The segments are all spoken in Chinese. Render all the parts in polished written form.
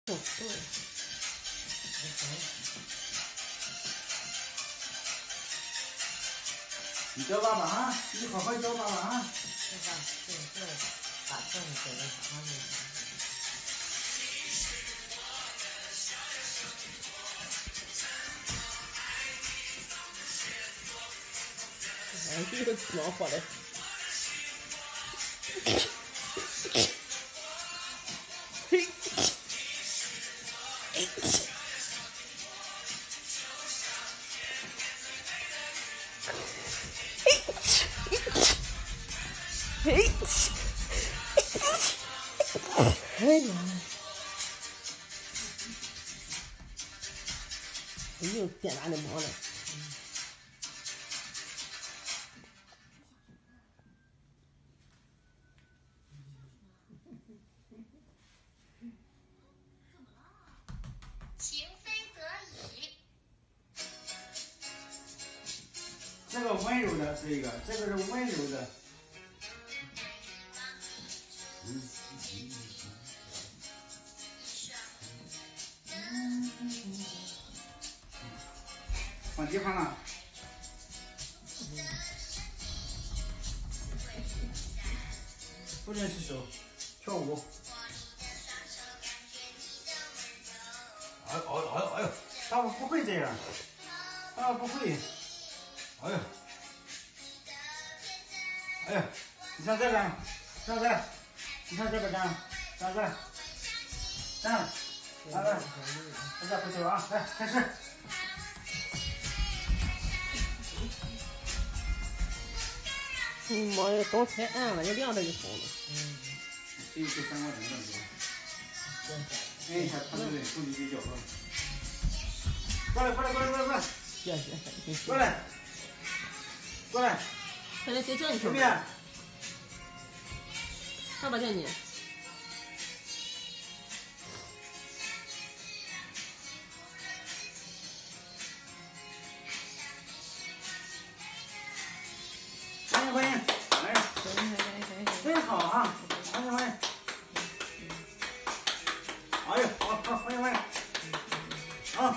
你教爸爸啊，你好好教爸爸啊。 这把秤给那啥了。哎，这个老火的。嘿。嘿，哎呀！又变大的毛了。 情非得已。 这个温柔的是一个，这个是温柔的。换地方了。不准失手，跳舞。哎呦哎呦哎呦，爸爸不会这样，爸爸不会。哎呦，哎呀，你上这边，上这，你上这边站，上这，站，来来，大家回头啊，来开始。 妈呀，灯太暗了，你亮着就好了。 这3块钱的是吧？按一下它这个手机比较高。过来过来过来过来过来。 谢谢。 过来。过来。 快来再叫你兄弟。 爸爸叫你。 欢迎欢迎，来，真好啊！欢迎欢迎。哎呦，好好欢迎欢迎。好。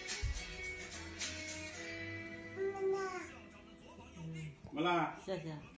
怎么了？ 谢谢。